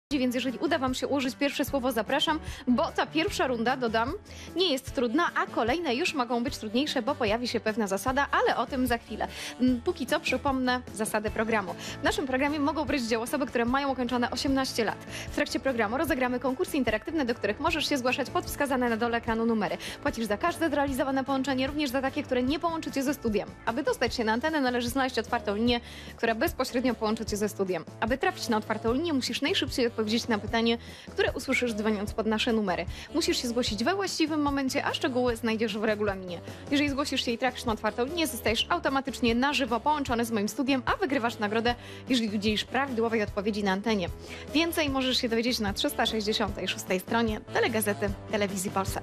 Więc jeżeli uda wam się użyć pierwsze słowo, zapraszam, bo ta pierwsza runda, dodam, nie jest trudna, a kolejne już mogą być trudniejsze, bo pojawi się pewna zasada, ale o tym za chwilę. Póki co przypomnę zasady programu. W naszym programie mogą brać udział osoby, które mają ukończone 18 lat. W trakcie programu rozegramy konkursy interaktywne, do których możesz się zgłaszać pod wskazane na dole ekranu numery. Płacisz za każde zrealizowane połączenie, również za takie, które nie połączy cię ze studiem. Aby dostać się na antenę, należy znaleźć otwartą linię, która bezpośrednio połączy cię ze studiem. Aby trafić na otwartą linię, musisz najszybciej odpowiedzieć na pytanie, które usłyszysz dzwoniąc pod nasze numery. Musisz się zgłosić we właściwym momencie, a szczegóły znajdziesz w regulaminie. Jeżeli zgłosisz się i trafisz na otwartą linię, zostajesz automatycznie na żywo połączony z moim studiem, a wygrywasz nagrodę, jeżeli udzielisz prawidłowej odpowiedzi na antenie. Więcej możesz się dowiedzieć na 366 stronie Telegazety Telewizji Polsat.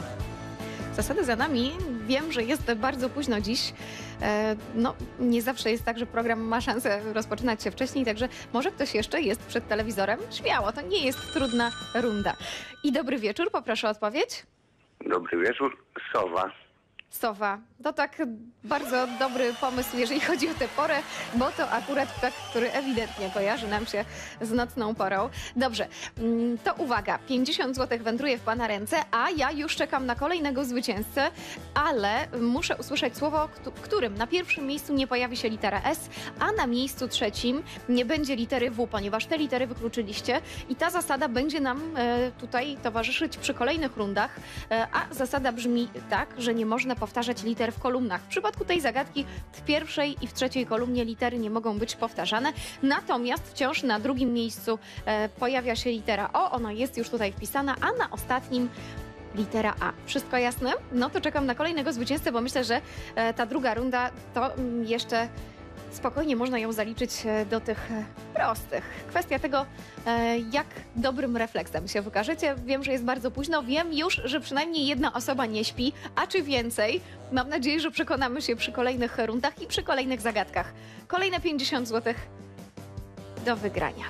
Zasady za nami. Wiem, że jest bardzo późno dziś. No, nie zawsze jest tak, że program ma szansę rozpoczynać się wcześniej, także może ktoś jeszcze jest przed telewizorem? Śmiało, to nie jest trudna runda. I dobry wieczór, poproszę o odpowiedź. Dobry wieczór, sowa. Sowa. To tak bardzo dobry pomysł, jeżeli chodzi o tę porę, bo to akurat ptak, który ewidentnie kojarzy nam się z nocną porą. Dobrze, to uwaga, 50 zł wędruje w Pana ręce, a ja już czekam na kolejnego zwycięzcę, ale muszę usłyszeć słowo, w którym na pierwszym miejscu nie pojawi się litera S, a na miejscu trzecim nie będzie litery W, ponieważ te litery wykluczyliście i ta zasada będzie nam tutaj towarzyszyć przy kolejnych rundach, a zasada brzmi tak, że nie można powtarzać liter w kolumnach. W przypadku tej zagadki w pierwszej i w trzeciej kolumnie litery nie mogą być powtarzane, natomiast wciąż na drugim miejscu pojawia się litera O, ona jest już tutaj wpisana, a na ostatnim litera A. Wszystko jasne? No to czekam na kolejnego zwycięzcę, bo myślę, że ta druga runda to jeszcze spokojnie można ją zaliczyć do tych prostych. Kwestia tego, jak dobrym refleksem się wykażecie. Wiem, że jest bardzo późno. Wiem już, że przynajmniej jedna osoba nie śpi, a czy więcej? Mam nadzieję, że przekonamy się przy kolejnych rundach i przy kolejnych zagadkach. Kolejne 50 zł do wygrania.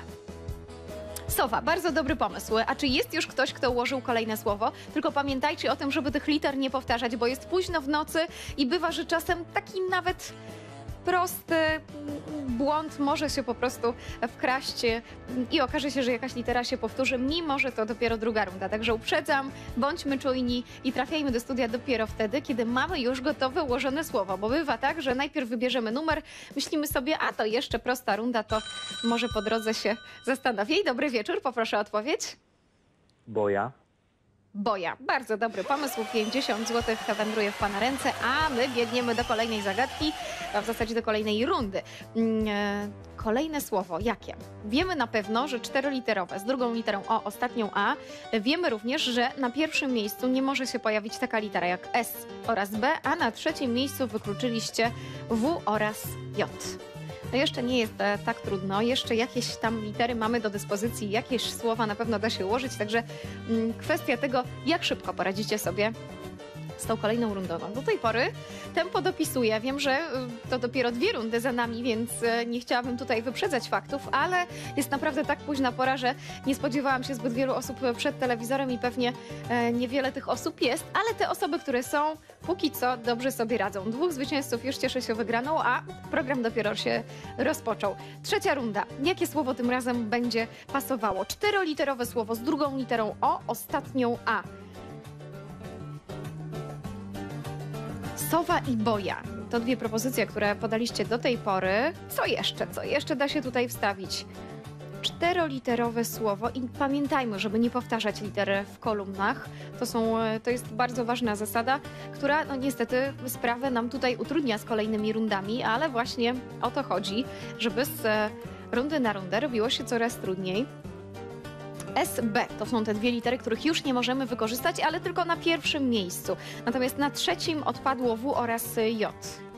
Sowa, bardzo dobry pomysł. A czy jest już ktoś, kto ułożył kolejne słowo? Tylko pamiętajcie o tym, żeby tych liter nie powtarzać, bo jest późno w nocy i bywa, że czasem taki nawet prosty błąd może się po prostu wkraść i okaże się, że jakaś litera się powtórzy, mimo że to dopiero druga runda. Także uprzedzam, bądźmy czujni i trafiajmy do studia dopiero wtedy, kiedy mamy już gotowe ułożone słowo, bo bywa tak, że najpierw wybierzemy numer, myślimy sobie, a to jeszcze prosta runda, to może po drodze się zastanowię. I dobry wieczór, poproszę o odpowiedź. Boja. Boja. Bardzo dobry pomysł. 50 zł wędruje w Pana ręce, a my biegniemy do kolejnej zagadki, a w zasadzie do kolejnej rundy. Kolejne słowo. Jakie? Wiemy na pewno, że czteroliterowe z drugą literą O, ostatnią A. Wiemy również, że na pierwszym miejscu nie może się pojawić taka litera jak S oraz B, a na trzecim miejscu wykluczyliście W oraz J. No jeszcze nie jest tak trudno, jeszcze jakieś tam litery mamy do dyspozycji, jakieś słowa na pewno da się ułożyć, także kwestia tego, jak szybko poradzicie sobie z tą kolejną rundą. Do tej pory tempo dopisuję. Wiem, że to dopiero 2 rundy za nami, więc nie chciałabym tutaj wyprzedzać faktów, ale jest naprawdę tak późna pora, że nie spodziewałam się zbyt wielu osób przed telewizorem i pewnie niewiele tych osób jest, ale te osoby, które są, póki co dobrze sobie radzą. 2 zwycięzców już cieszy się wygraną, a program dopiero się rozpoczął. Trzecia runda. Jakie słowo tym razem będzie pasowało? 4-literowe słowo z drugą literą O, ostatnią A. Sowa i boja. To 2 propozycje, które podaliście do tej pory. Co jeszcze? Co jeszcze da się tutaj wstawić? 4-literowe słowo i pamiętajmy, żeby nie powtarzać liter w kolumnach. To jest bardzo ważna zasada, która no niestety sprawę nam tutaj utrudnia z kolejnymi rundami, ale właśnie o to chodzi, żeby z rundy na rundę robiło się coraz trudniej. SB to są te 2 litery, których już nie możemy wykorzystać, ale tylko na pierwszym miejscu. Natomiast na trzecim odpadło W oraz J.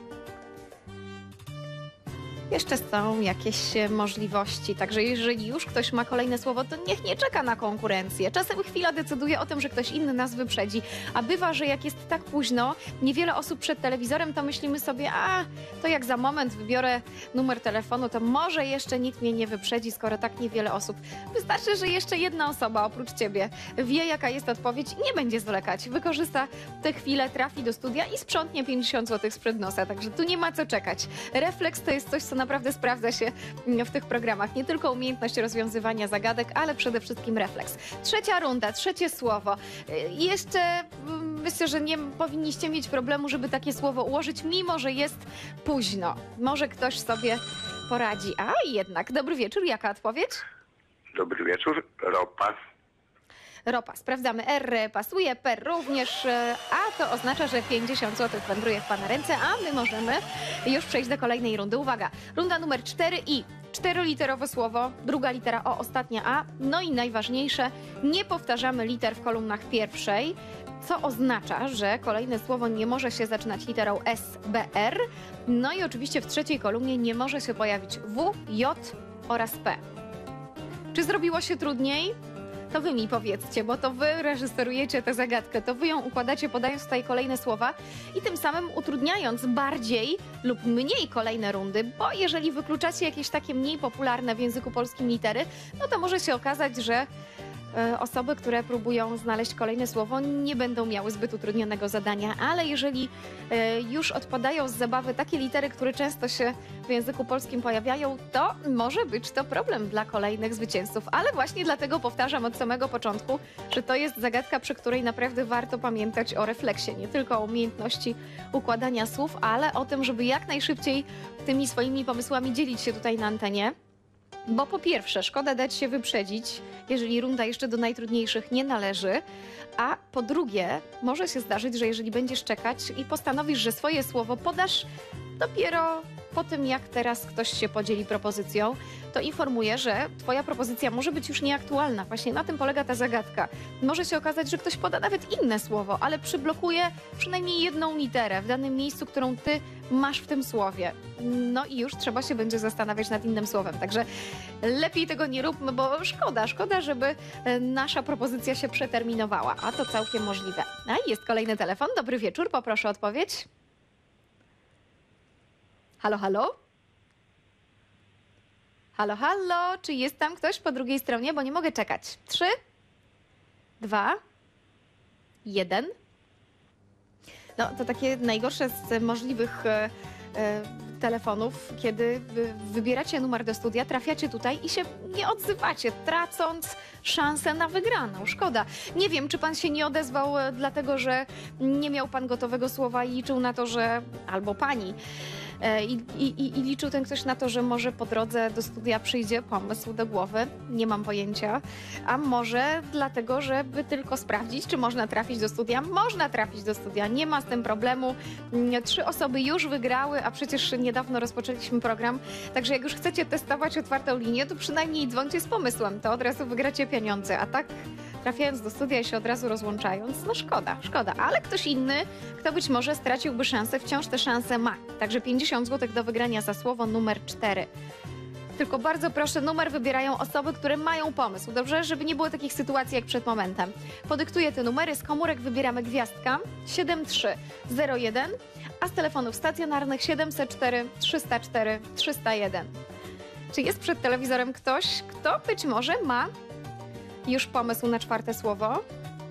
Jeszcze są jakieś możliwości, także jeżeli już ktoś ma kolejne słowo, to niech nie czeka na konkurencję. Czasem chwila decyduje o tym, że ktoś inny nas wyprzedzi, a bywa, że jak jest tak późno, niewiele osób przed telewizorem, to myślimy sobie, a to jak za moment wybiorę numer telefonu, to może jeszcze nikt mnie nie wyprzedzi, skoro tak niewiele osób. Wystarczy, że jeszcze jedna osoba oprócz ciebie wie, jaka jest odpowiedź i nie będzie zwlekać. Wykorzysta tę chwilę, trafi do studia i sprzątnie 50 zł sprzed nosa, także tu nie ma co czekać. Refleks to jest coś, co naprawdę sprawdza się w tych programach. Nie tylko umiejętność rozwiązywania zagadek, ale przede wszystkim refleks. Trzecia runda, trzecie słowo. Jeszcze myślę, że nie powinniście mieć problemu, żeby takie słowo ułożyć, mimo że jest późno. Może ktoś sobie poradzi. A jednak, dobry wieczór, jaka odpowiedź? Dobry wieczór. Ropa. Ropa. Sprawdzamy. R pasuje, P również, a to oznacza, że 50 zł wędruje w Pana ręce, a my możemy już przejść do kolejnej rundy. Uwaga, runda numer 4 i 4-literowe słowo, druga litera O, ostatnia A. No i najważniejsze, nie powtarzamy liter w kolumnach pierwszej, co oznacza, że kolejne słowo nie może się zaczynać literą S, B, R. No i oczywiście w trzeciej kolumnie nie może się pojawić W, J oraz P. Czy zrobiło się trudniej? To wy mi powiedzcie, bo to wy reżyserujecie tę zagadkę, to wy ją układacie, podając tutaj kolejne słowa i tym samym utrudniając bardziej lub mniej kolejne rundy, bo jeżeli wykluczacie jakieś takie mniej popularne w języku polskim litery, no to może się okazać, że osoby, które próbują znaleźć kolejne słowo, nie będą miały zbyt utrudnionego zadania, ale jeżeli już odpadają z zabawy takie litery, które często się w języku polskim pojawiają, to może być to problem dla kolejnych zwycięzców. Ale właśnie dlatego powtarzam od samego początku, że to jest zagadka, przy której naprawdę warto pamiętać o refleksie, nie tylko o umiejętności układania słów, ale o tym, żeby jak najszybciej tymi swoimi pomysłami dzielić się tutaj na antenie. Bo po pierwsze, szkoda dać się wyprzedzić, jeżeli runda jeszcze do najtrudniejszych nie należy, a po drugie, może się zdarzyć, że jeżeli będziesz czekać i postanowisz, że swoje słowo podasz dopiero po tym, jak teraz ktoś się podzieli propozycją, to informuję, że twoja propozycja może być już nieaktualna. Właśnie na tym polega ta zagadka. Może się okazać, że ktoś poda nawet inne słowo, ale przyblokuje przynajmniej jedną literę w danym miejscu, którą ty masz w tym słowie. No i już trzeba się będzie zastanawiać nad innym słowem. Także lepiej tego nie róbmy, bo szkoda, żeby nasza propozycja się przeterminowała. A to całkiem możliwe. A jest kolejny telefon. Dobry wieczór, poproszę o odpowiedź. Halo, halo? Halo, halo? Czy jest tam ktoś po drugiej stronie? Bo nie mogę czekać. 3, 2, 1. No, to takie najgorsze z możliwych telefonów, kiedy wybieracie numer do studia, trafiacie tutaj i się nie odzywacie, tracąc szansę na wygraną. Szkoda. Nie wiem, czy pan się nie odezwał dlatego, że nie miał pan gotowego słowa i liczył na to, że... albo pani... I liczył ten ktoś na to, że może po drodze do studia przyjdzie pomysł do głowy. Nie mam pojęcia. A może dlatego, żeby tylko sprawdzić, czy można trafić do studia. Można trafić do studia, nie ma z tym problemu. 3 osoby już wygrały, a przecież niedawno rozpoczęliśmy program. Także jak już chcecie testować otwartą linię, to przynajmniej dzwońcie z pomysłem. To od razu wygracie pieniądze. A tak trafiając do studia i się od razu rozłączając, no szkoda. Ale ktoś inny, kto być może straciłby szansę, wciąż tę szansę ma. Także 50 zł do wygrania za słowo numer 4. Tylko bardzo proszę, numer wybierają osoby, które mają pomysł, dobrze? Żeby nie było takich sytuacji jak przed momentem. Podyktuję te numery, z komórek wybieramy gwiazdka 7301, a z telefonów stacjonarnych 704 304 301. Czy jest przed telewizorem ktoś, kto być może ma już pomysł na 4. słowo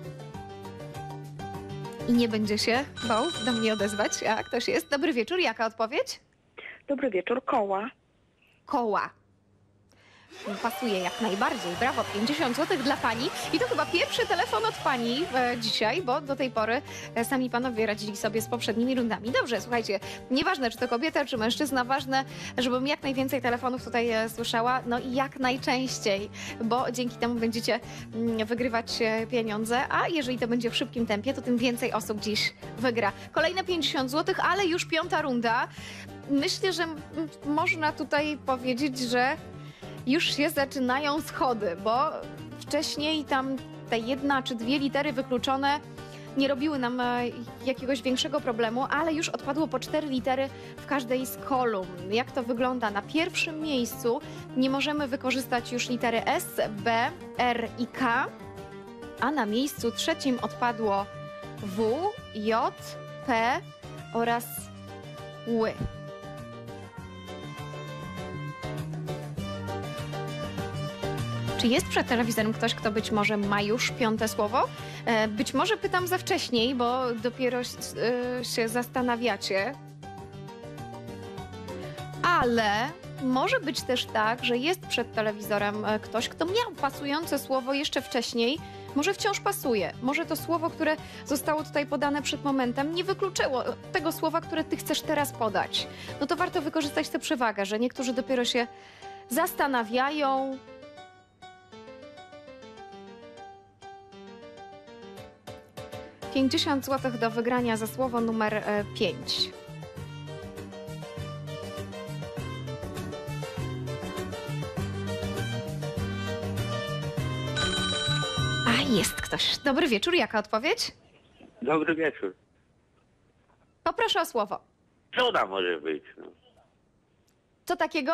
i nie będzie się bał do mnie odezwać? A ktoś jest? Dobry wieczór, jaka odpowiedź? Dobry wieczór, koła. Koła. Pasuje jak najbardziej. Brawo, 50 zł dla pani. I to chyba pierwszy telefon od pani dzisiaj, bo do tej pory sami panowie radzili sobie z poprzednimi rundami. Dobrze, słuchajcie, nieważne czy to kobieta, czy mężczyzna, ważne, żebym jak najwięcej telefonów tutaj słyszała, no i jak najczęściej, bo dzięki temu będziecie wygrywać pieniądze, a jeżeli to będzie w szybkim tempie, to tym więcej osób dziś wygra. Kolejne 50 zł, ale już 5. runda. Myślę, że można tutaj powiedzieć, że już się zaczynają schody, bo wcześniej tam te 1 czy 2 litery wykluczone nie robiły nam jakiegoś większego problemu, ale już odpadło po 4 litery w każdej z kolumn. Jak to wygląda? Na pierwszym miejscu nie możemy wykorzystać już litery S, B, R i K, a na miejscu 3 odpadło W, J, P oraz ły. Czy jest przed telewizorem ktoś, kto być może ma już 5. słowo? Być może pytam za wcześniej, bo dopiero się zastanawiacie. Ale może być też tak, że jest przed telewizorem ktoś, kto miał pasujące słowo jeszcze wcześniej, może wciąż pasuje. Może to słowo, które zostało tutaj podane przed momentem, nie wykluczyło tego słowa, które ty chcesz teraz podać. No to warto wykorzystać tę przewagę, że niektórzy dopiero się zastanawiają. $50 do wygrania za słowo numer 5. A jest ktoś. Dobry wieczór, jaka odpowiedź? Dobry wieczór. Poproszę o słowo. Żona może być. No. Co takiego?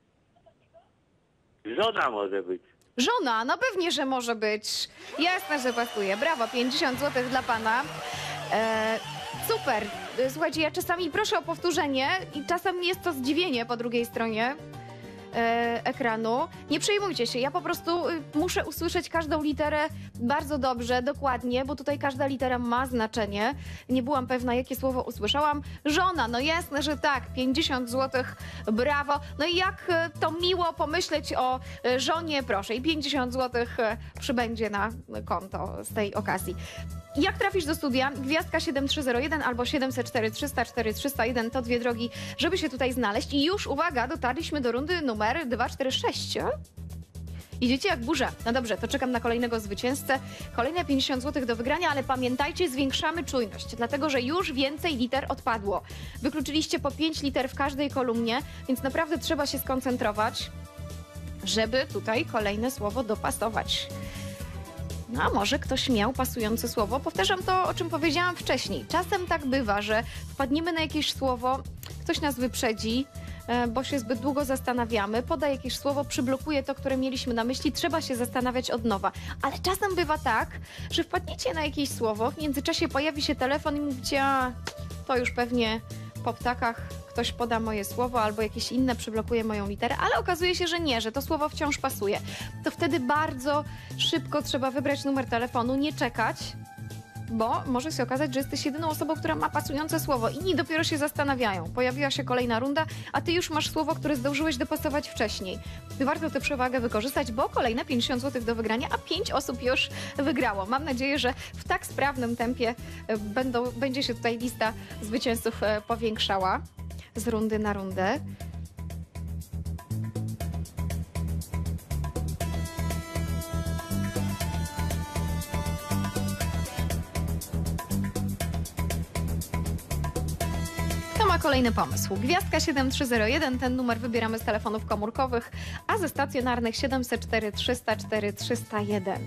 Żona może być. Żona, no pewnie, że może być. Jasne, że pasuje. Brawo, $50 dla pana. Super. Słuchajcie, ja czasami proszę o powtórzenie i czasem jest to zdziwienie po drugiej stronie ekranu. Nie przejmujcie się, ja po prostu muszę usłyszeć każdą literę bardzo dobrze, dokładnie, bo tutaj każda litera ma znaczenie. Nie byłam pewna, jakie słowo usłyszałam. Żona, no jasne, że tak, $50, brawo. No i jak to miło pomyśleć o żonie, proszę, i $50 przybędzie na konto z tej okazji. Jak trafisz do studia? Gwiazdka 7301 albo 704 300 4301 to dwie drogi, żeby się tutaj znaleźć. I już, uwaga, dotarliśmy do rundy numer 246. Idziecie jak burza. No dobrze, to czekam na kolejnego zwycięzcę. Kolejne $50 do wygrania, ale pamiętajcie, zwiększamy czujność, dlatego że już więcej liter odpadło. Wykluczyliście po 5 liter w każdej kolumnie, więc naprawdę trzeba się skoncentrować, żeby tutaj kolejne słowo dopasować. No a może ktoś miał pasujące słowo? Powtarzam to, o czym powiedziałam wcześniej. Czasem tak bywa, że wpadniemy na jakieś słowo, ktoś nas wyprzedzi, bo się zbyt długo zastanawiamy, poda jakieś słowo, przyblokuje to, które mieliśmy na myśli, trzeba się zastanawiać od nowa. Ale czasem bywa tak, że wpadniecie na jakieś słowo, w międzyczasie pojawi się telefon i mówicie, a to już pewnie po ptakach ktoś poda moje słowo albo jakieś inne przyblokuje moją literę, ale okazuje się, że nie, że to słowo wciąż pasuje. To wtedy bardzo szybko trzeba wybrać numer telefonu, nie czekać, bo może się okazać, że jesteś jedyną osobą, która ma pasujące słowo. Inni dopiero się zastanawiają. Pojawiła się kolejna runda, a ty już masz słowo, które zdążyłeś dopasować wcześniej. Warto tę przewagę wykorzystać, bo kolejne $50 do wygrania, a 5 osób już wygrało. Mam nadzieję, że w tak sprawnym tempie będzie się tutaj lista zwycięzców powiększała z rundy na rundę. Kto ma kolejny pomysł? Gwiazdka 7301, ten numer wybieramy z telefonów komórkowych, a ze stacjonarnych 704 304 301.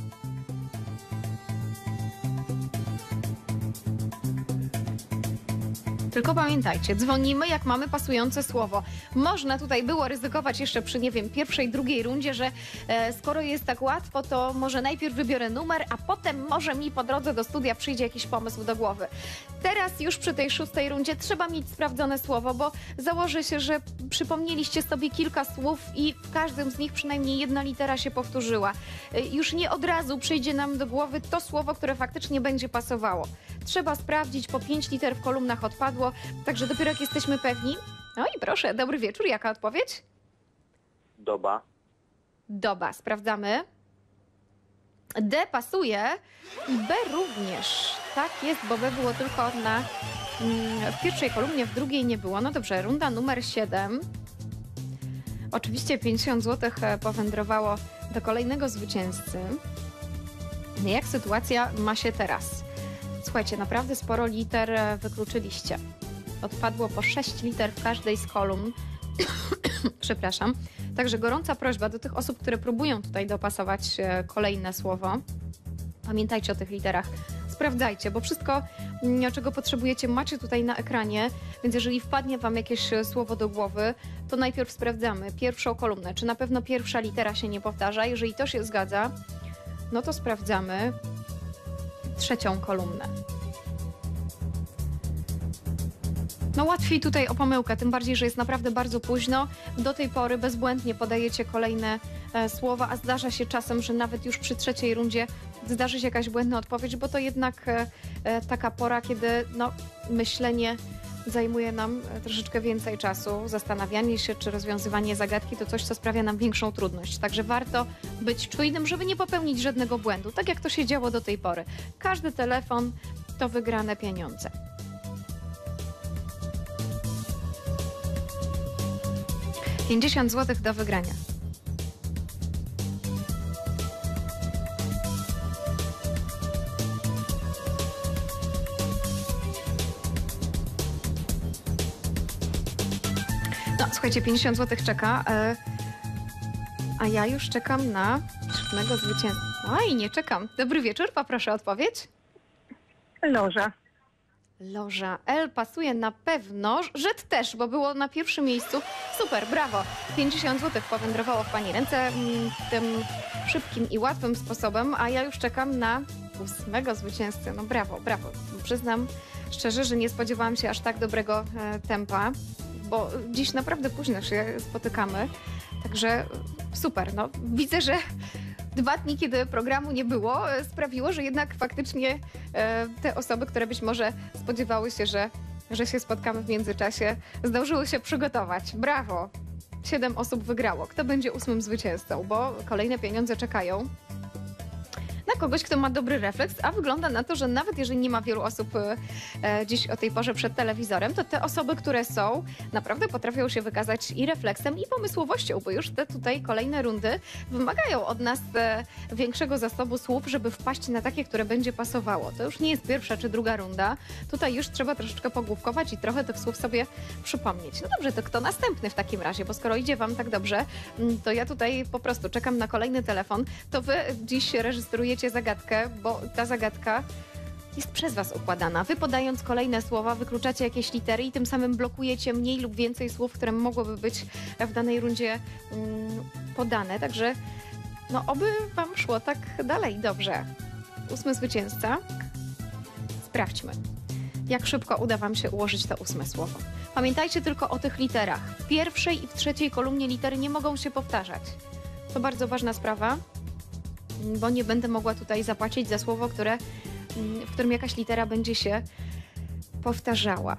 Tylko pamiętajcie, dzwonimy jak mamy pasujące słowo. Można tutaj było ryzykować jeszcze przy, nie wiem, pierwszej, drugiej rundzie, że skoro jest tak łatwo, to może najpierw wybiorę numer, a potem może mi po drodze do studia przyjdzie jakiś pomysł do głowy. Teraz już przy tej 6. rundzie trzeba mieć sprawdzone słowo, bo założę się, że przypomnieliście sobie kilka słów i w każdym z nich przynajmniej jedna litera się powtórzyła. Już nie od razu przyjdzie nam do głowy to słowo, które faktycznie będzie pasowało. Trzeba sprawdzić, po 5 liter w kolumnach odpadło, także dopiero jak jesteśmy pewni. No i proszę, dobry wieczór, jaka odpowiedź? Doba. Doba, sprawdzamy. D pasuje i B również. Tak jest, bo B było tylko w pierwszej kolumnie, w drugiej nie było. No dobrze, runda numer 7. Oczywiście $50 powędrowało do kolejnego zwycięzcy. Jak sytuacja ma się teraz? Słuchajcie, naprawdę sporo liter wykluczyliście. Odpadło po 6 liter w każdej z kolumn. Przepraszam. Także gorąca prośba do tych osób, które próbują tutaj dopasować kolejne słowo. Pamiętajcie o tych literach. Sprawdzajcie, bo wszystko, czego potrzebujecie, macie tutaj na ekranie. Więc jeżeli wpadnie wam jakieś słowo do głowy, to najpierw sprawdzamy pierwszą kolumnę. Czy na pewno pierwsza litera się nie powtarza? Jeżeli to się zgadza, no to sprawdzamy trzecią kolumnę. No łatwiej tutaj o pomyłkę, tym bardziej, że jest naprawdę bardzo późno. Do tej pory bezbłędnie podajecie kolejne słowa, a zdarza się czasem, że nawet już przy trzeciej rundzie zdarzy się jakaś błędna odpowiedź, bo to jednak taka pora, kiedy no, myślenie zajmuje nam troszeczkę więcej czasu. Zastanawianie się, czy rozwiązywanie zagadki to coś, co sprawia nam większą trudność. Także warto być czujnym, żeby nie popełnić żadnego błędu, tak jak to się działo do tej pory. Każdy telefon to wygrane pieniądze. $50 zł do wygrania. No, słuchajcie, 50 zł czeka, a ja już czekam na 7. zwycięzcę. Oj, nie czekam. Dobry wieczór, poproszę o odpowiedź. Loża. Loża. L pasuje na pewno. Rzet też, bo było na pierwszym miejscu. Super, brawo. 50 zł powędrowało w Pani ręce tym szybkim i łatwym sposobem, a ja już czekam na 8. zwycięzcę. No brawo, brawo. Przyznam szczerze, że nie spodziewałam się aż tak dobrego tempa, bo dziś naprawdę późno się spotykamy. Także super. No, widzę, że 2 dni, kiedy programu nie było, sprawiło, że jednak faktycznie te osoby, które być może spodziewały się, że się spotkamy w międzyczasie, zdążyły się przygotować. Brawo! 7 osób wygrało. Kto będzie 8. zwycięzcą? Bo kolejne pieniądze czekają na kogoś, kto ma dobry refleks, a wygląda na to, że nawet jeżeli nie ma wielu osób dziś o tej porze przed telewizorem, to te osoby, które są, naprawdę potrafią się wykazać i refleksem, i pomysłowością, bo już te tutaj kolejne rundy wymagają od nas większego zasobu słów, żeby wpaść na takie, które będzie pasowało. To już nie jest pierwsza czy druga runda. Tutaj już trzeba troszeczkę pogłówkować i trochę tych słów sobie przypomnieć. No dobrze, to kto następny w takim razie? Bo skoro idzie wam tak dobrze, to ja tutaj po prostu czekam na kolejny telefon. To wy dziś reżyserujecie zagadkę, bo ta zagadka jest przez was układana. Wy podając kolejne słowa, wykluczacie jakieś litery i tym samym blokujecie mniej lub więcej słów, które mogłyby być w danej rundzie podane. Także no oby wam szło tak dalej dobrze. 8. zwycięzca. Sprawdźmy, jak szybko uda wam się ułożyć to 8. słowo. Pamiętajcie tylko o tych literach. W pierwszej i w trzeciej kolumnie litery nie mogą się powtarzać. To bardzo ważna sprawa, bo nie będę mogła tutaj zapłacić za słowo, w którym jakaś litera będzie się powtarzała.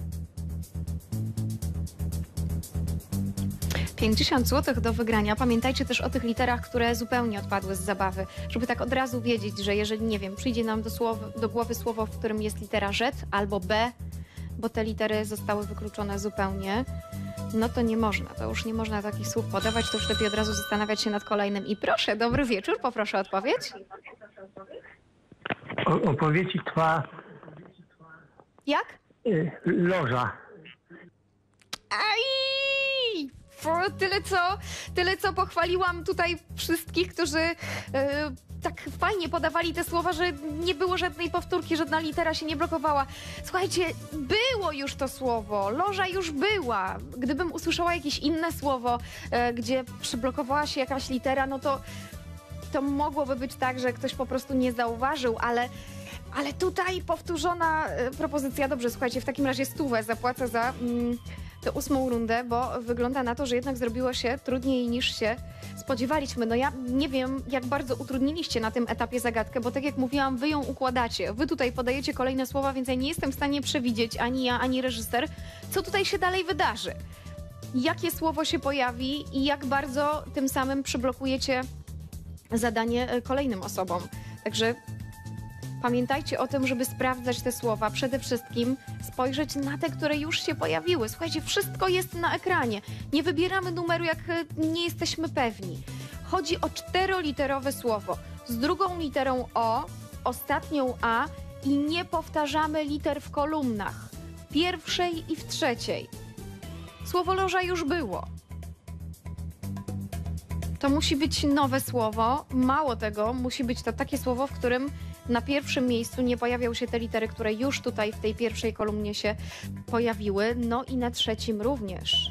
50 zł do wygrania. Pamiętajcie też o tych literach, które zupełnie odpadły z zabawy, żeby tak od razu wiedzieć, że jeżeli, nie wiem, przyjdzie nam do głowy słowo, w którym jest litera Z albo B, bo te litery zostały wykluczone zupełnie, no to nie można, to już nie można takich słów podawać, to już lepiej od razu zastanawiać się nad kolejnym. I proszę, dobry wieczór, poproszę o odpowiedź. Odpowiedzi trwa Jak? loża. Aj! Tyle co pochwaliłam tutaj wszystkich, którzy tak fajnie podawali te słowa, że nie było żadnej powtórki, żadna litera się nie blokowała. Słuchajcie, było już to słowo, loża już była. Gdybym usłyszała jakieś inne słowo, gdzie przyblokowała się jakaś litera, no to mogłoby być tak, że ktoś po prostu nie zauważył, ale tutaj powtórzona propozycja. Dobrze, słuchajcie, w takim razie 100 zapłacę za tę 8. rundę, bo wygląda na to, że jednak zrobiło się trudniej niż się spodziewaliśmy. No ja nie wiem, jak bardzo utrudniliście na tym etapie zagadkę, bo tak jak mówiłam, wy ją układacie. Wy tutaj podajecie kolejne słowa, więc ja nie jestem w stanie przewidzieć, ani ja, ani reżyser, co tutaj się dalej wydarzy. Jakie słowo się pojawi i jak bardzo tym samym przyblokujecie zadanie kolejnym osobom. Także pamiętajcie o tym, żeby sprawdzać te słowa. Przede wszystkim spojrzeć na te, które już się pojawiły. Słuchajcie, wszystko jest na ekranie. Nie wybieramy numeru, jak nie jesteśmy pewni. Chodzi o 4-literowe słowo z drugą literą O, ostatnią A i nie powtarzamy liter w kolumnach. W pierwszej i w trzeciej. Słowo loża już było. To musi być nowe słowo. Mało tego, musi być to takie słowo, w którym na pierwszym miejscu nie pojawią się te litery, które już tutaj w tej pierwszej kolumnie się pojawiły. No i na trzecim również.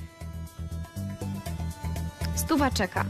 100 czeka.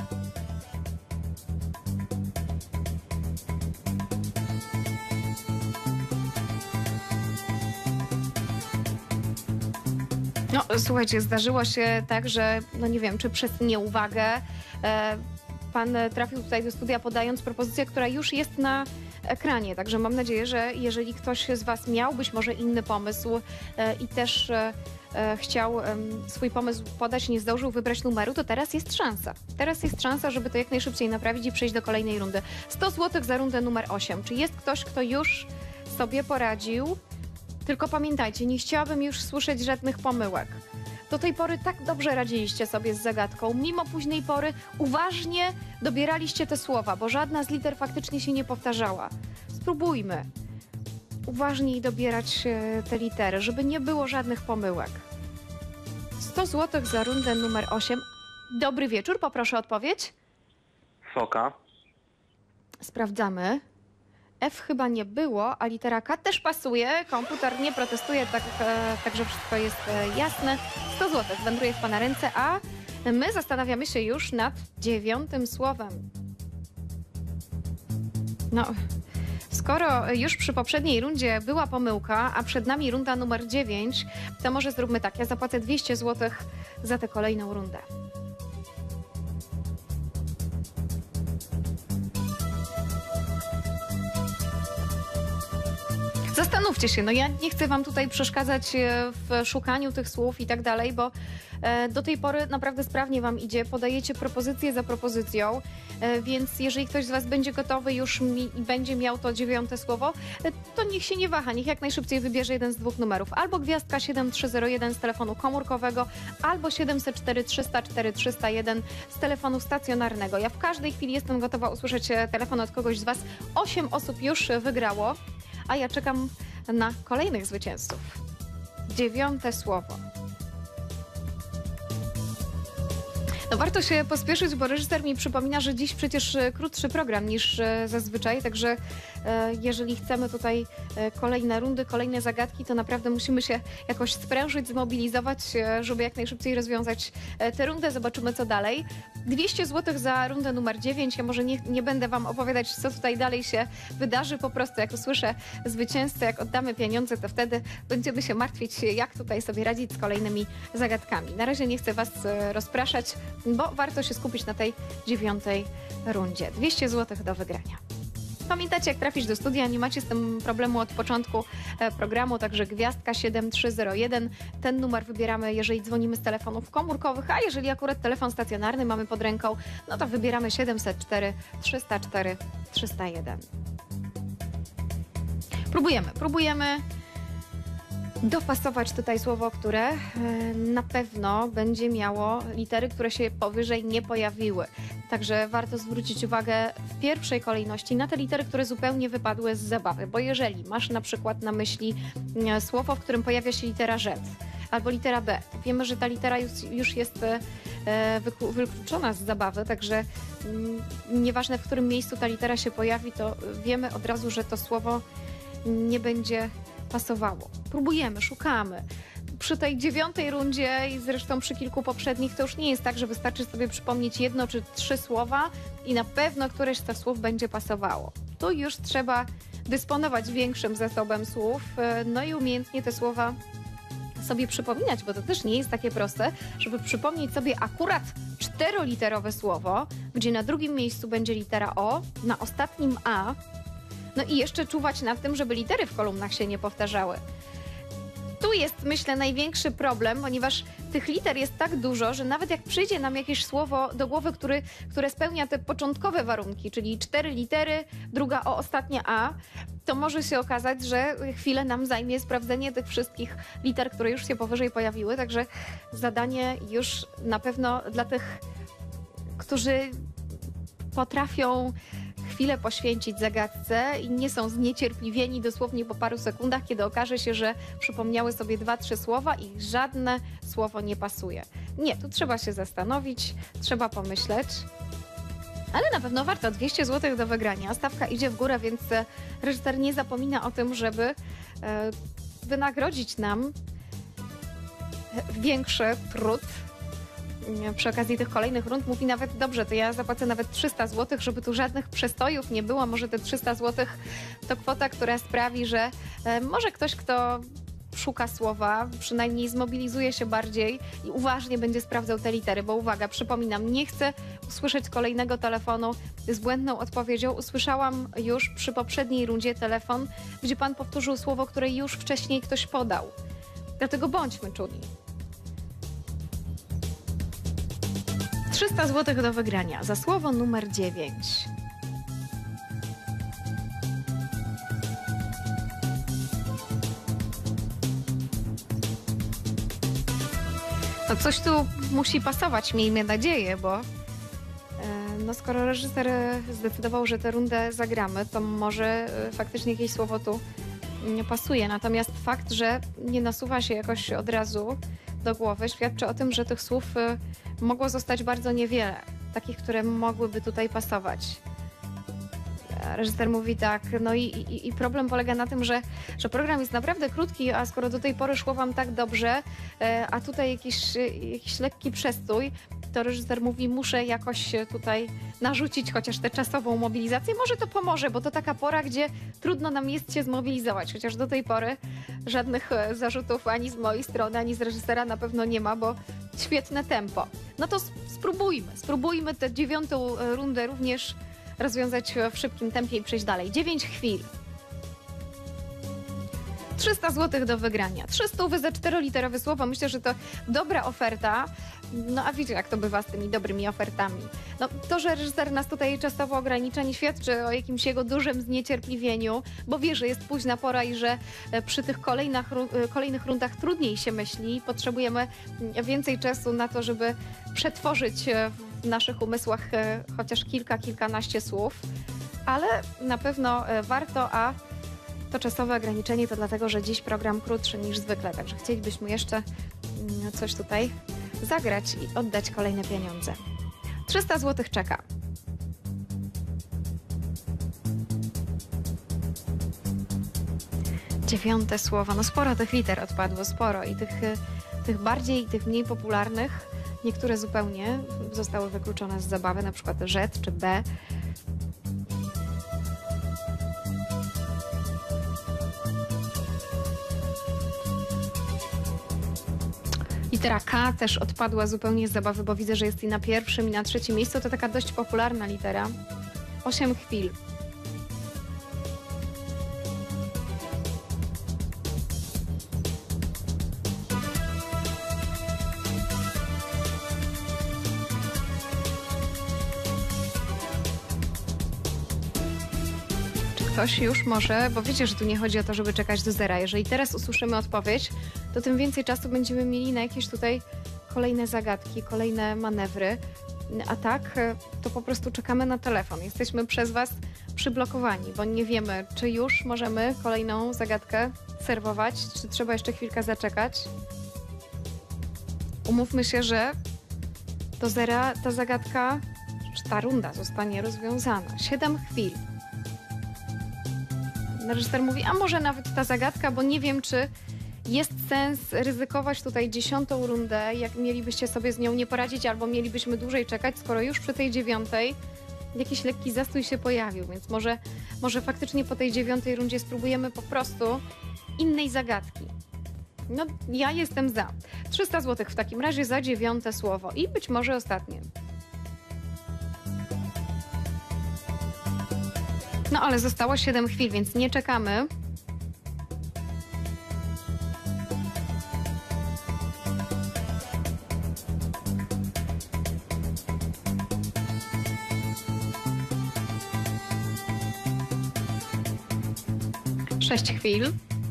No, słuchajcie, zdarzyło się tak, że, no nie wiem, czy przez nieuwagę pan trafił tutaj do studia, podając propozycję, która już jest ekranie. Także mam nadzieję, że jeżeli ktoś z Was miał być może inny pomysł i też chciał swój pomysł podać, nie zdążył wybrać numeru, to teraz jest szansa. Teraz jest szansa, żeby to jak najszybciej naprawić i przejść do kolejnej rundy. 100 zł za rundę numer 8. Czy jest ktoś, kto już sobie poradził? Tylko pamiętajcie, nie chciałabym już słyszeć żadnych pomyłek. Do tej pory tak dobrze radziliście sobie z zagadką. Mimo późnej pory uważnie dobieraliście te słowa, bo żadna z liter faktycznie się nie powtarzała. Spróbujmy uważniej dobierać te litery, żeby nie było żadnych pomyłek. 100 zł za rundę numer 8. Dobry wieczór, poproszę o odpowiedź. Foka. Sprawdzamy. F chyba nie było, a litera K też pasuje. Komputer nie protestuje, także wszystko jest jasne. 100 zł wędruje w Pana ręce, a my zastanawiamy się już nad 9. słowem. No, skoro już przy poprzedniej rundzie była pomyłka, a przed nami runda numer 9, to może zróbmy tak. Ja zapłacę 200 zł za tę kolejną rundę. Zastanówcie się, no ja nie chcę Wam tutaj przeszkadzać w szukaniu tych słów i tak dalej, bo do tej pory naprawdę sprawnie Wam idzie, podajecie propozycję za propozycją, więc jeżeli ktoś z Was będzie gotowy już i będzie miał to 9. słowo, to niech się nie waha, niech jak najszybciej wybierze jeden z dwóch numerów. Albo gwiazdka 7301 z telefonu komórkowego, albo 704 304 301 z telefonu stacjonarnego. Ja w każdej chwili jestem gotowa usłyszeć telefon od kogoś z Was. 8 osób już wygrało, a ja czekam na kolejnych zwycięzców. 9. słowo. No warto się pospieszyć, bo reżyser mi przypomina, że dziś przecież krótszy program niż zazwyczaj, także jeżeli chcemy tutaj kolejne rundy, kolejne zagadki, to naprawdę musimy się jakoś sprężyć, zmobilizować, żeby jak najszybciej rozwiązać tę rundę. Zobaczymy, co dalej. 200 zł za rundę numer 9. Ja może nie będę Wam opowiadać, co tutaj dalej się wydarzy. Po prostu jak usłyszę zwycięzcę, jak oddamy pieniądze, to wtedy będziemy się martwić, jak tutaj sobie radzić z kolejnymi zagadkami. Na razie nie chcę Was rozpraszać, bo warto się skupić na tej 9. rundzie. 200 zł do wygrania. Pamiętacie, jak trafić do studia, nie macie z tym problemu od początku programu, także gwiazdka 7301. Ten numer wybieramy, jeżeli dzwonimy z telefonów komórkowych, a jeżeli akurat telefon stacjonarny mamy pod ręką, no to wybieramy 704 304 301. Próbujemy dopasować tutaj słowo, które na pewno będzie miało litery, które się powyżej nie pojawiły. Także warto zwrócić uwagę w pierwszej kolejności na te litery, które zupełnie wypadły z zabawy. Bo jeżeli masz na przykład na myśli słowo, w którym pojawia się litera Z albo litera B, to wiemy, że ta litera już jest wykluczona z zabawy, także nieważne, w którym miejscu ta litera się pojawi, to wiemy od razu, że to słowo nie będzie pasowało. Próbujemy, szukamy. Przy tej 9. rundzie i zresztą przy kilku poprzednich to już nie jest tak, że wystarczy sobie przypomnieć 1 czy 3 słowa i na pewno któreś z tych słów będzie pasowało. Tu już trzeba dysponować większym zasobem słów, no i umiejętnie te słowa sobie przypominać, bo to też nie jest takie proste, żeby przypomnieć sobie akurat 4-literowe słowo, gdzie na drugim miejscu będzie litera O, na ostatnim A, no i jeszcze czuwać nad tym, żeby litery w kolumnach się nie powtarzały. Tu jest, myślę, największy problem, ponieważ tych liter jest tak dużo, że nawet jak przyjdzie nam jakieś słowo do głowy, które spełnia te początkowe warunki, czyli 4 litery, druga O, ostatnia A, to może się okazać, że chwilę nam zajmie sprawdzenie tych wszystkich liter, które już się powyżej pojawiły, także zadanie już na pewno dla tych, którzy potrafią chwilę poświęcić zagadce i nie są zniecierpliwieni dosłownie po paru sekundach, kiedy okaże się, że przypomniały sobie 2-3 słowa i żadne słowo nie pasuje. Nie, tu trzeba się zastanowić, trzeba pomyśleć, ale na pewno warto. 200 zł do wygrania. Stawka idzie w górę, więc reżyser nie zapomina o tym, żeby wynagrodzić nam większy trud. Przy okazji tych kolejnych rund mówi nawet, dobrze, to ja zapłacę nawet 300 zł, żeby tu żadnych przestojów nie było. Może te 300 zł to kwota, która sprawi, że może ktoś, kto szuka słowa, przynajmniej zmobilizuje się bardziej i uważnie będzie sprawdzał te litery, bo uwaga, przypominam, nie chcę usłyszeć kolejnego telefonu z błędną odpowiedzią. Usłyszałam już przy poprzedniej rundzie telefon, gdzie pan powtórzył słowo, które już wcześniej ktoś podał. Dlatego bądźmy czuli. 300 zł do wygrania za słowo numer 9. No coś tu musi pasować, miejmy nadzieję, bo no skoro reżyser zdecydował, że tę rundę zagramy, to może faktycznie jakieś słowo tu nie pasuje. Natomiast fakt, że nie nasuwa się jakoś od razu do głowy, świadczy o tym, że tych słów mogło zostać bardzo niewiele. Takich, które mogłyby tutaj pasować. Reżyser mówi tak, no i problem polega na tym, że program jest naprawdę krótki, a skoro do tej pory szło wam tak dobrze, a tutaj jakiś lekki przestój, to reżyser mówi, muszę jakoś tutaj narzucić chociaż tę czasową mobilizację. Może to pomoże, bo to taka pora, gdzie trudno nam jest się zmobilizować, chociaż do tej pory żadnych zarzutów ani z mojej strony, ani z reżysera na pewno nie ma, bo świetne tempo. No to spróbujmy tę 9. rundę również rozwiązać w szybkim tempie i przejść dalej. 9 chwil. 300 zł do wygrania. 300 za 4-literowe słowo. Myślę, że to dobra oferta. No a wiecie, jak to bywa z tymi dobrymi ofertami. No, to, że reżyser nas tutaj czasowo ogranicza, nie świadczy o jakimś jego dużym zniecierpliwieniu, bo wie, że jest późna pora i że przy tych kolejnych rundach trudniej się myśli. Potrzebujemy więcej czasu na to, żeby przetworzyć w naszych umysłach chociaż kilkanaście słów, ale na pewno warto, a to czasowe ograniczenie to dlatego, że dziś program krótszy niż zwykle, także chcielibyśmy jeszcze coś tutaj zagrać i oddać kolejne pieniądze. 300 zł czeka. Dziewiąte słowo. No sporo tych liter odpadło, sporo i tych bardziej i tych mniej popularnych. Niektóre zupełnie zostały wykluczone z zabawy, na przykład Z czy B. Litera K też odpadła zupełnie z zabawy, bo widzę, że jest i na pierwszym, i na trzecim miejscu. To taka dość popularna litera. 8 chwil. Ktoś już może, bo wiecie, że tu nie chodzi o to, żeby czekać do zera. Jeżeli teraz usłyszymy odpowiedź, to tym więcej czasu będziemy mieli na jakieś tutaj kolejne zagadki, kolejne manewry. A tak, to po prostu czekamy na telefon. Jesteśmy przez was przyblokowani, bo nie wiemy, czy już możemy kolejną zagadkę serwować, czy trzeba jeszcze chwilkę zaczekać. Umówmy się, że do zera ta zagadka, czy ta runda zostanie rozwiązana. 7 chwil. Reżyser mówi, a może nawet ta zagadka, bo nie wiem, czy jest sens ryzykować tutaj 10. rundę, jak mielibyście sobie z nią nie poradzić, albo mielibyśmy dłużej czekać, skoro już przy tej 9. jakiś lekki zastój się pojawił, więc może faktycznie po tej 9. rundzie spróbujemy po prostu innej zagadki. No, ja jestem za. 300 zł w takim razie za 9. słowo i być może ostatnie. No ale zostało 7 chwil, więc nie czekamy. Sześć chwil.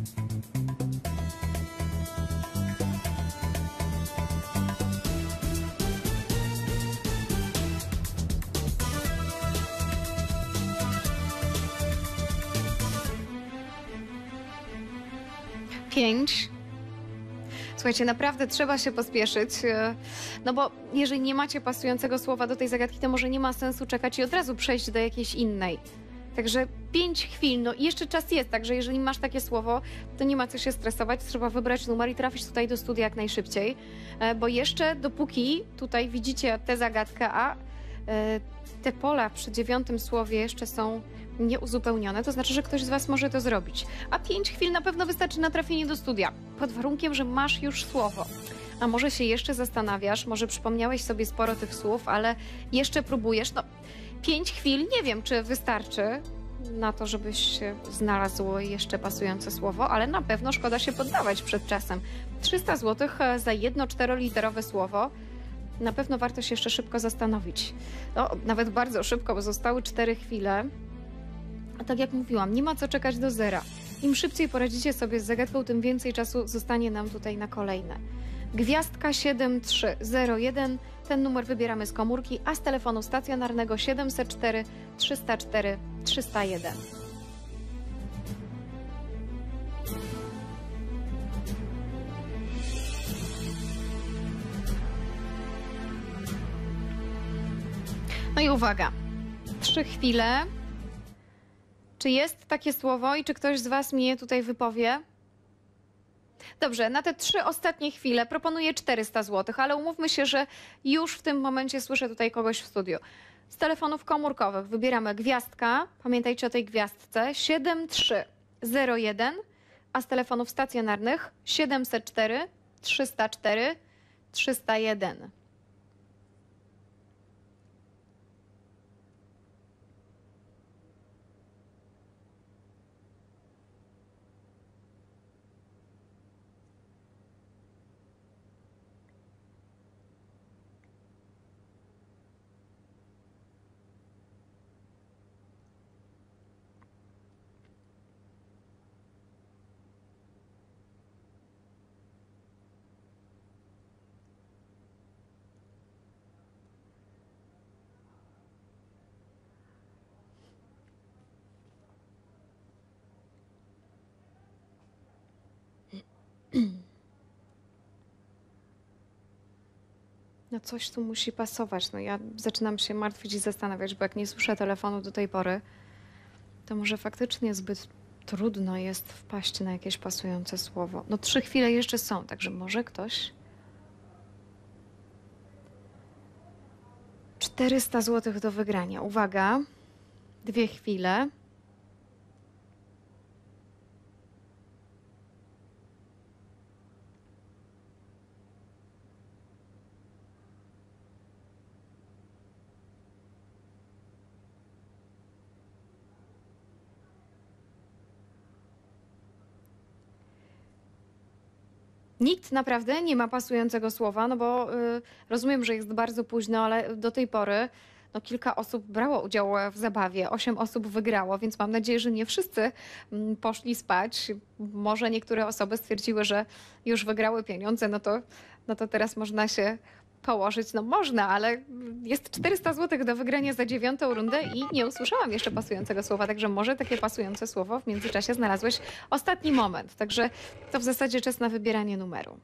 Pięć. Słuchajcie, naprawdę trzeba się pospieszyć, no bo jeżeli nie macie pasującego słowa do tej zagadki, to może nie ma sensu czekać i od razu przejść do jakiejś innej. Także 5 chwil, no i jeszcze czas jest, także jeżeli masz takie słowo, to nie ma co się stresować, trzeba wybrać numer i trafić tutaj do studia jak najszybciej, bo jeszcze dopóki tutaj widzicie tę zagadkę, a te pola przy 9 słowie jeszcze są nieuzupełnione, to znaczy, że ktoś z Was może to zrobić. A 5 chwil na pewno wystarczy na trafienie do studia, pod warunkiem, że masz już słowo. A może się jeszcze zastanawiasz, może przypomniałeś sobie sporo tych słów, ale jeszcze próbujesz. No, 5 chwil, nie wiem, czy wystarczy na to, żebyś znalazł jeszcze pasujące słowo, ale na pewno szkoda się poddawać przed czasem. 300 zł za jedno 4-literowe słowo. Na pewno warto się jeszcze szybko zastanowić. No, nawet bardzo szybko, bo zostały 4 chwile. A tak jak mówiłam, nie ma co czekać do zera. Im szybciej poradzicie sobie z zagadką, tym więcej czasu zostanie nam tutaj na kolejne. Gwiazdka 7301, ten numer wybieramy z komórki, a z telefonu stacjonarnego 704 304 301. No i uwaga, 3 chwile. Czy jest takie słowo i czy ktoś z Was mnie tutaj wypowie? Dobrze, na te 3 ostatnie chwile proponuję 400 zł, ale umówmy się, że już w tym momencie słyszę tutaj kogoś w studiu. Z telefonów komórkowych wybieramy gwiazdka, pamiętajcie o tej gwiazdce, 7301, a z telefonów stacjonarnych 704 304 301. No coś tu musi pasować. No ja zaczynam się martwić i zastanawiać, bo jak nie słyszę telefonu do tej pory, to może faktycznie zbyt trudno jest wpaść na jakieś pasujące słowo. No 3 chwile jeszcze są, także może ktoś... 400 zł do wygrania. Uwaga, 2 chwile. Nikt naprawdę nie ma pasującego słowa, no bo rozumiem, że jest bardzo późno, ale do tej pory no, kilka osób brało udział w zabawie, 8 osób wygrało, więc mam nadzieję, że nie wszyscy poszli spać. Może niektóre osoby stwierdziły, że już wygrały pieniądze, no to teraz można się położyć. No można, ale jest 400 zł do wygrania za 9. rundę i nie usłyszałam jeszcze pasującego słowa, także może takie pasujące słowo w międzyczasie znalazłeś ostatni moment. Także to w zasadzie czas na wybieranie numeru.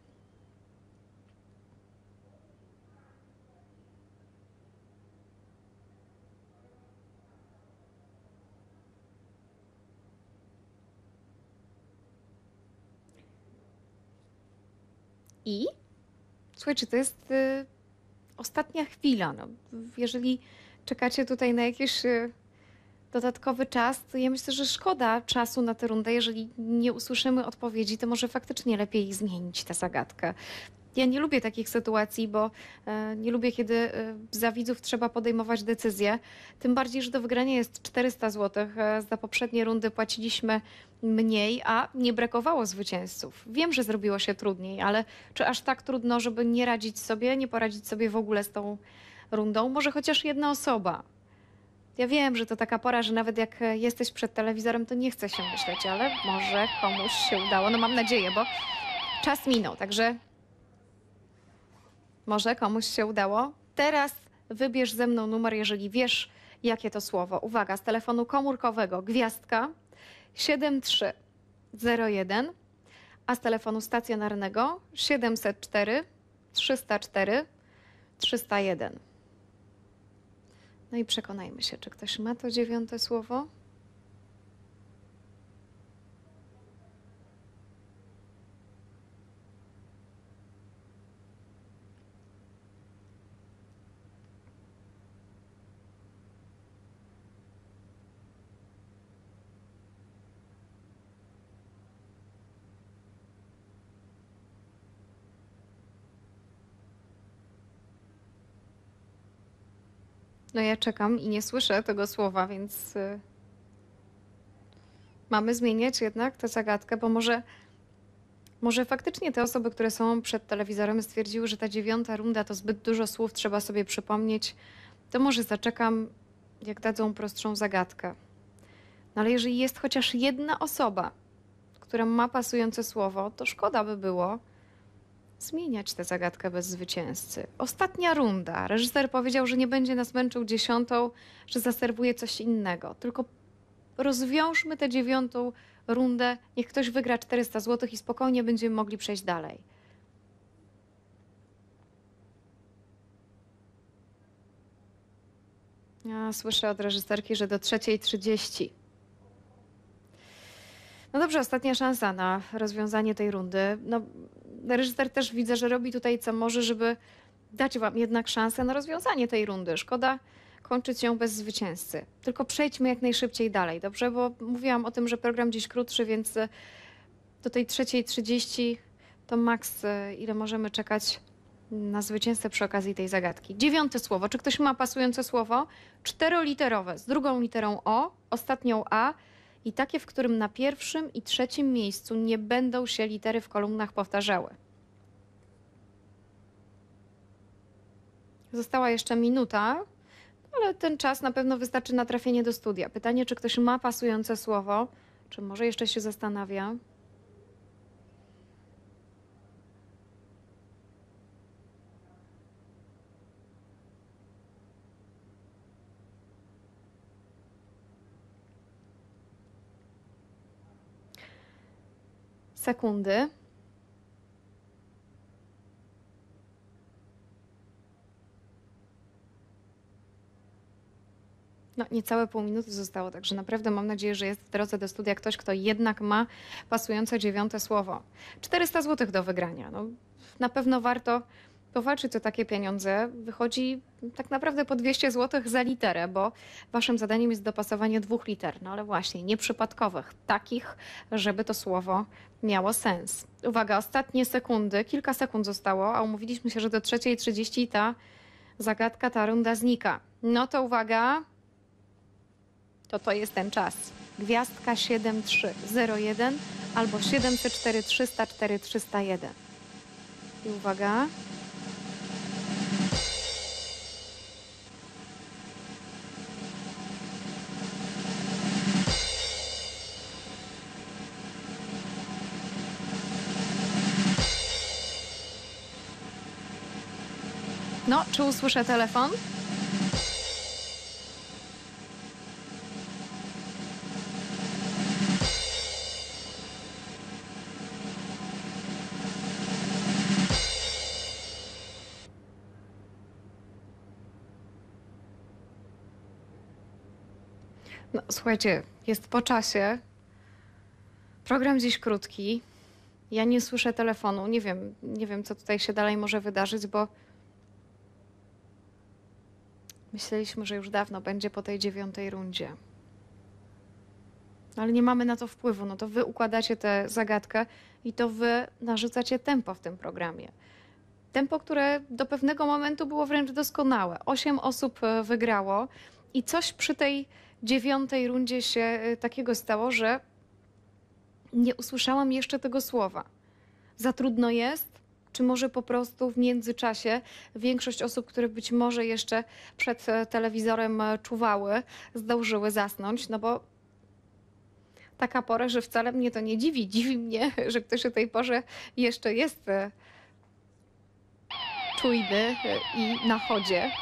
I słuchajcie, to jest ostatnia chwila. No, jeżeli czekacie tutaj na jakiś dodatkowy czas, to ja myślę, że szkoda czasu na tę rundę. Jeżeli nie usłyszymy odpowiedzi, to może faktycznie lepiej zmienić tę zagadkę. Ja nie lubię takich sytuacji, bo nie lubię, kiedy za widzów trzeba podejmować decyzje. Tym bardziej, że do wygrania jest 400 zł. Za poprzednie rundy płaciliśmy mniej, a nie brakowało zwycięzców. Wiem, że zrobiło się trudniej, ale czy aż tak trudno, żeby nie radzić sobie, nie poradzić sobie w ogóle z tą rundą? Może chociaż jedna osoba. Ja wiem, że to taka pora, że nawet jak jesteś przed telewizorem, to nie chce się myśleć, ale może komuś się udało. No mam nadzieję, bo czas minął, także... Może komuś się udało. Teraz wybierz ze mną numer, jeżeli wiesz, jakie to słowo. Uwaga, z telefonu komórkowego gwiazdka 7301, a z telefonu stacjonarnego 704 304 301. No i przekonajmy się, czy ktoś ma to 9. słowo? No ja czekam i nie słyszę tego słowa, więc mamy zmieniać jednak tę zagadkę, bo może faktycznie te osoby, które są przed telewizorem, stwierdziły, że ta 9. runda to zbyt dużo słów, trzeba sobie przypomnieć. To może zaczekam, jak dadzą prostszą zagadkę. No ale jeżeli jest chociaż jedna osoba, która ma pasujące słowo, to szkoda by było zmieniać tę zagadkę bez zwycięzcy. Ostatnia runda. Reżyser powiedział, że nie będzie nas męczył 10., że zaserwuje coś innego. Tylko rozwiążmy tę 9. rundę, niech ktoś wygra 400 zł i spokojnie będziemy mogli przejść dalej. Ja słyszę od reżyserki, że do 3:30. No dobrze, ostatnia szansa na rozwiązanie tej rundy. No, reżyser też widzę, że robi tutaj co może, żeby dać wam jednak szansę na rozwiązanie tej rundy. Szkoda kończyć ją bez zwycięzcy. Tylko przejdźmy jak najszybciej dalej, dobrze? Bo mówiłam o tym, że program dziś krótszy, więc do tej 3:30 to maks, ile możemy czekać na zwycięzcę przy okazji tej zagadki. 9. słowo. Czy ktoś ma pasujące słowo? 4-literowe, z drugą literą O, ostatnią A i takie, w którym na 1. i 3. miejscu nie będą się litery w kolumnach powtarzały. Została jeszcze minuta, ale ten czas na pewno wystarczy na trafienie do studia. Pytanie, czy ktoś ma pasujące słowo, czy może jeszcze się zastanawia? Sekundy. No, niecałe pół minuty zostało, także naprawdę mam nadzieję, że jest w drodze do studia ktoś, kto jednak ma pasujące 9. słowo. 400 zł do wygrania. No, na pewno warto powalczyć o takie pieniądze. Wychodzi tak naprawdę po 200 zł za literę, bo waszym zadaniem jest dopasowanie 2 liter. No ale właśnie, nieprzypadkowych. Takich, żeby to słowo miało sens. Uwaga, ostatnie sekundy. Kilka sekund zostało, a umówiliśmy się, że do 3:30 ta zagadka, ta runda znika. No to uwaga. To jest ten czas. Gwiazdka 7301 albo 704 304 301. I uwaga. No, czy usłyszę telefon? No, słuchajcie, jest po czasie. Program dziś krótki. Ja nie słyszę telefonu. Nie wiem, co tutaj się dalej może wydarzyć, bo myśleliśmy, że już dawno będzie po tej 9. rundzie. Ale nie mamy na to wpływu. No to wy układacie tę zagadkę i to wy narzucacie tempo w tym programie. Tempo, które do pewnego momentu było wręcz doskonałe. 8 osób wygrało i coś przy tej 9. rundzie się takiego stało, że nie usłyszałam jeszcze tego słowa. Za trudno jest? Czy może po prostu w międzyczasie większość osób, które być może jeszcze przed telewizorem czuwały, zdążyły zasnąć? No bo taka pora, że wcale mnie to nie dziwi. Dziwi mnie, że ktoś o tej porze jeszcze jest czujny i na chodzie.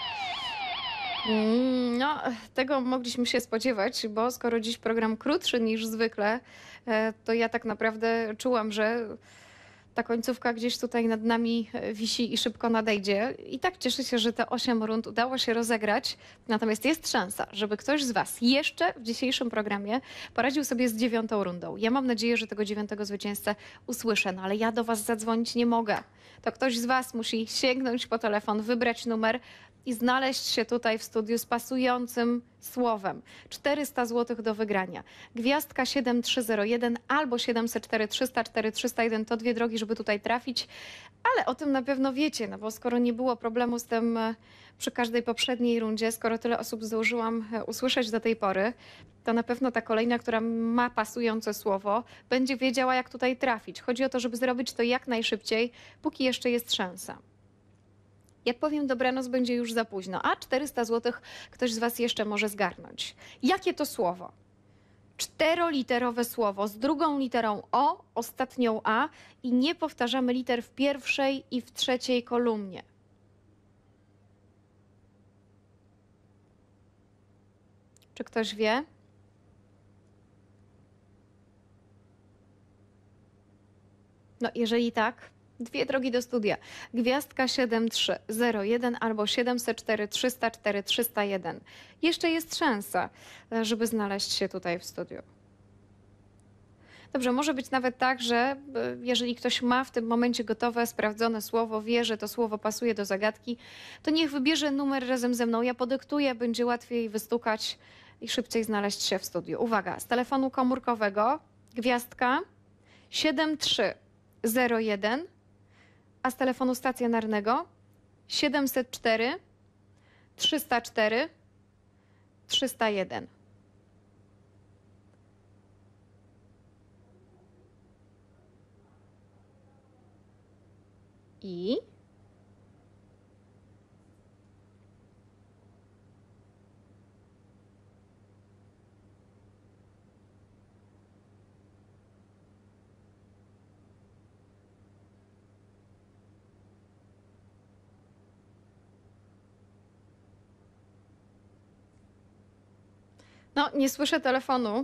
No, tego mogliśmy się spodziewać, bo skoro dziś program krótszy niż zwykle, to ja tak naprawdę czułam, że ta końcówka gdzieś tutaj nad nami wisi i szybko nadejdzie. I tak cieszę się, że te 8 rund udało się rozegrać. Natomiast jest szansa, żeby ktoś z was jeszcze w dzisiejszym programie poradził sobie z 9. rundą. Ja mam nadzieję, że tego 9. zwycięzcę usłyszę, no ale ja do was zadzwonić nie mogę. To ktoś z was musi sięgnąć po telefon, wybrać numer i znaleźć się tutaj w studiu z pasującym słowem. 400 zł do wygrania. Gwiazdka 7301 albo 704 300 4301 to dwie drogi, żeby tutaj trafić, ale o tym na pewno wiecie, no bo skoro nie było problemu z tym przy każdej poprzedniej rundzie, skoro tyle osób zdążyłam usłyszeć do tej pory, to na pewno ta kolejna, która ma pasujące słowo, będzie wiedziała, jak tutaj trafić. Chodzi o to, żeby zrobić to jak najszybciej, póki jeszcze jest szansa. Jak powiem dobranoc, będzie już za późno, a 400 zł ktoś z Was jeszcze może zgarnąć. Jakie to słowo? 4-literowe słowo z drugą literą O, ostatnią A i nie powtarzamy liter w pierwszej i w trzeciej kolumnie. Czy ktoś wie? No, jeżeli tak, dwie drogi do studia. Gwiazdka 7301 albo 704 304 301. Jeszcze jest szansa, żeby znaleźć się tutaj w studiu. Dobrze, może być nawet tak, że jeżeli ktoś ma w tym momencie gotowe, sprawdzone słowo, wie, że to słowo pasuje do zagadki, to niech wybierze numer razem ze mną. Ja podyktuję, będzie łatwiej wystukać i szybciej znaleźć się w studiu. Uwaga, z telefonu komórkowego gwiazdka 7301, a z telefonu stacjonarnego 704 304 301. I no, nie słyszę telefonu.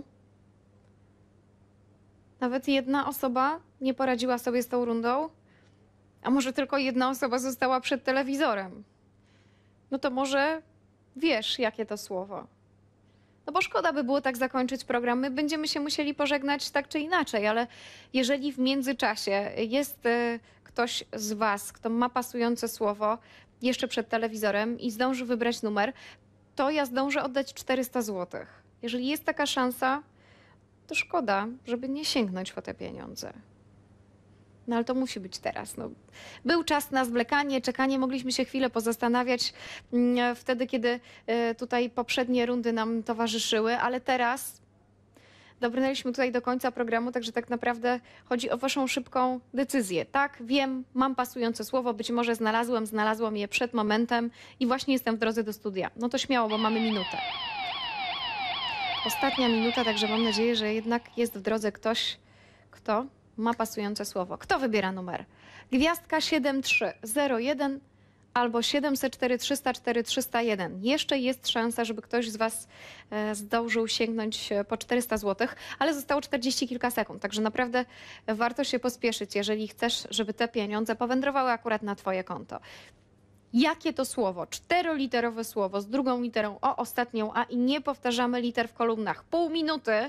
Nawet jedna osoba nie poradziła sobie z tą rundą. A może tylko jedna osoba została przed telewizorem? No to może wiesz, jakie to słowo. No bo szkoda by było tak zakończyć program. My będziemy się musieli pożegnać tak czy inaczej, ale jeżeli w międzyczasie jest ktoś z Was, kto ma pasujące słowo jeszcze przed telewizorem i zdąży wybrać numer, to ja zdążę oddać 400 zł. Jeżeli jest taka szansa, to szkoda, żeby nie sięgnąć po te pieniądze. No ale to musi być teraz. No. Był czas na zwlekanie, czekanie, mogliśmy się chwilę pozastanawiać wtedy, kiedy tutaj poprzednie rundy nam towarzyszyły, ale teraz dobrnęliśmy tutaj do końca programu, także tak naprawdę chodzi o Waszą szybką decyzję. Tak, wiem, mam pasujące słowo, być może znalazłam je przed momentem i właśnie jestem w drodze do studia. No to śmiało, bo mamy minutę. Ostatnia minuta, także mam nadzieję, że jednak jest w drodze ktoś, kto ma pasujące słowo. Kto wybiera numer? Gwiazdka 7301 albo 704 304 301. Jeszcze jest szansa, żeby ktoś z Was zdążył sięgnąć po 400 zł, ale zostało 40 kilka sekund, także naprawdę warto się pospieszyć, jeżeli chcesz, żeby te pieniądze powędrowały akurat na Twoje konto. Jakie to słowo? 4-literowe słowo z drugą literą O, ostatnią A i nie powtarzamy liter w kolumnach. Pół minuty.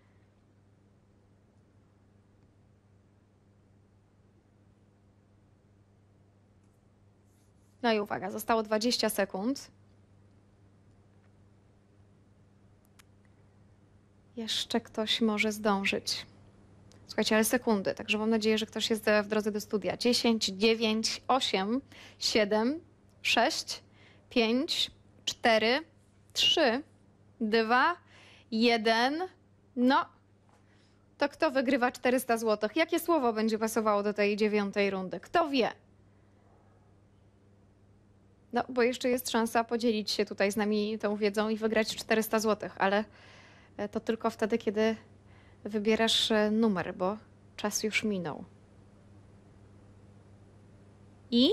No i uwaga, zostało 20 sekund. Jeszcze ktoś może zdążyć. Słuchajcie, ale sekundy, także mam nadzieję, że ktoś jest w drodze do studia. 10, 9, 8, 7, 6, 5, 4, 3, 2, 1. No, to kto wygrywa 400 zł? Jakie słowo będzie pasowało do tej 9. rundy? Kto wie? No, bo jeszcze jest szansa podzielić się tutaj z nami tą wiedzą i wygrać 400 zł, ale to tylko wtedy, kiedy wybierasz numer, bo czas już minął. I?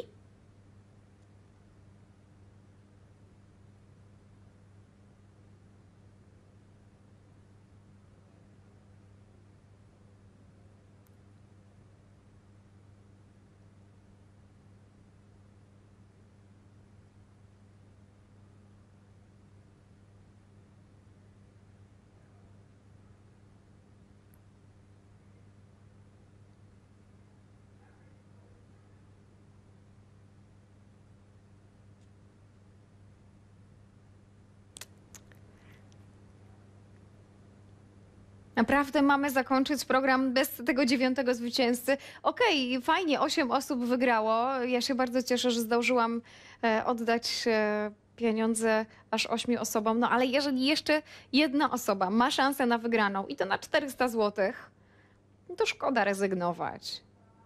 Naprawdę mamy zakończyć program bez tego 9. zwycięzcy. Okej, fajnie, 8 osób wygrało. Ja się bardzo cieszę, że zdążyłam oddać pieniądze aż 8 osobom. No ale jeżeli jeszcze jedna osoba ma szansę na wygraną i to na 400 zł, no to szkoda rezygnować.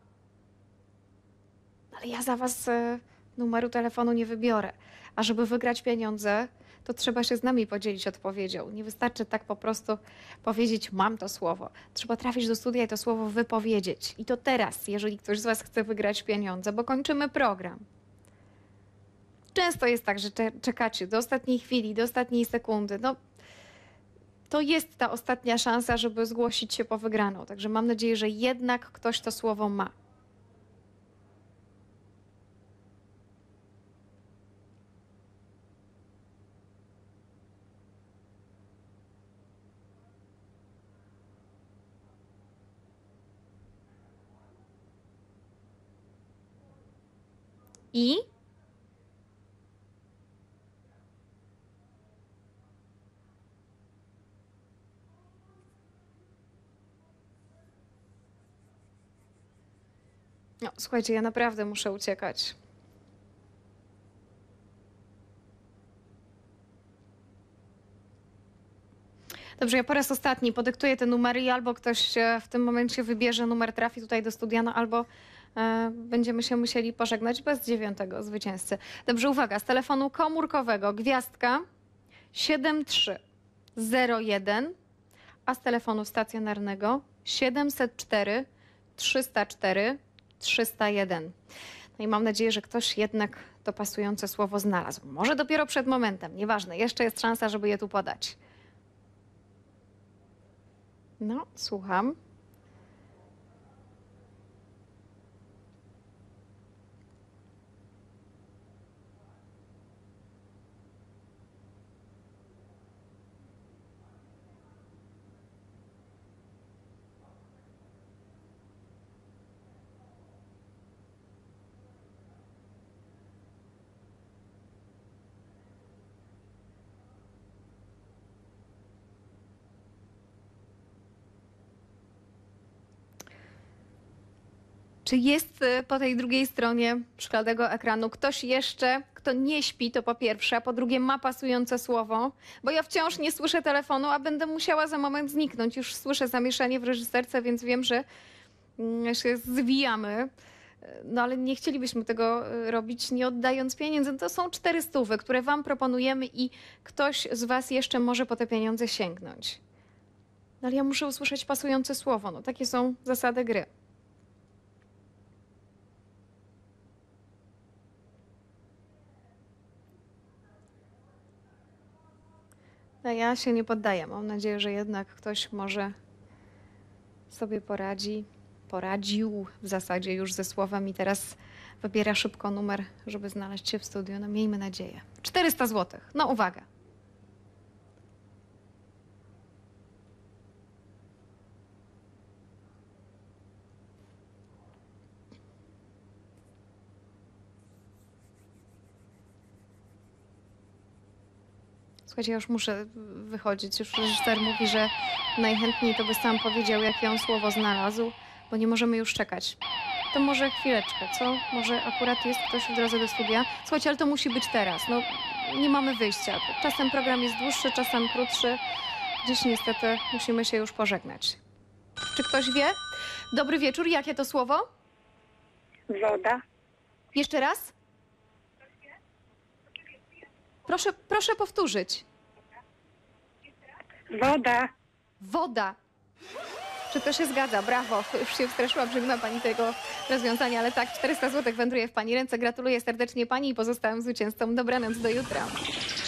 Ale ja za was numeru telefonu nie wybiorę. A żeby wygrać pieniądze, to trzeba się z nami podzielić odpowiedzią. Nie wystarczy tak po prostu powiedzieć, mam to słowo. Trzeba trafić do studia i to słowo wypowiedzieć. I to teraz, jeżeli ktoś z was chce wygrać pieniądze, bo kończymy program. Często jest tak, że czekacie do ostatniej chwili, do ostatniej sekundy. No, to jest ta ostatnia szansa, żeby zgłosić się po wygraną. Także mam nadzieję, że jednak ktoś to słowo ma. I no, słuchajcie, ja naprawdę muszę uciekać. Dobrze, ja po raz ostatni podyktuję te numery i albo ktoś w tym momencie wybierze numer, trafi tutaj do studia, no albo będziemy się musieli pożegnać bez 9. zwycięzcy. Dobrze, uwaga, z telefonu komórkowego gwiazdka 7301, a z telefonu stacjonarnego 704 304 301. No i mam nadzieję, że ktoś jednak to pasujące słowo znalazł. Może dopiero przed momentem, nieważne, jeszcze jest szansa, żeby je tu podać. No, słucham. Czy jest po tej drugiej stronie szklanego ekranu ktoś jeszcze, kto nie śpi, to po pierwsze, a po drugie ma pasujące słowo? Bo ja wciąż nie słyszę telefonu, a będę musiała za moment zniknąć. Już słyszę zamieszanie w reżyserce, więc wiem, że się zwijamy. No ale nie chcielibyśmy tego robić, nie oddając pieniędzy. To są 400, które wam proponujemy i ktoś z was jeszcze może po te pieniądze sięgnąć. No ale ja muszę usłyszeć pasujące słowo. No takie są zasady gry. No ja się nie poddaję. Mam nadzieję, że jednak ktoś może sobie poradził w zasadzie już ze słowem i teraz wybiera szybko numer, żeby znaleźć się w studiu. No miejmy nadzieję. 400 zł. No uwaga. Słuchajcie, ja już muszę wychodzić. Już reżyser mówi, że najchętniej to by sam powiedział, jakie on słowo znalazł, bo nie możemy już czekać. To może chwileczkę, co? Może akurat jest ktoś w drodze do studia? Słuchajcie, ale to musi być teraz. No, nie mamy wyjścia. Czasem program jest dłuższy, czasem krótszy. Dziś niestety musimy się już pożegnać. Czy ktoś wie? Dobry wieczór. Jakie to słowo? Woda. Jeszcze raz? Proszę powtórzyć. Woda. Woda. Czy to się zgadza? Brawo. Już się wstraszyłam, że nie ma pani tego rozwiązania, ale tak, 400 zł wędruje w pani ręce. Gratuluję serdecznie pani i pozostałym zwycięzcom. Dobranoc, do jutra.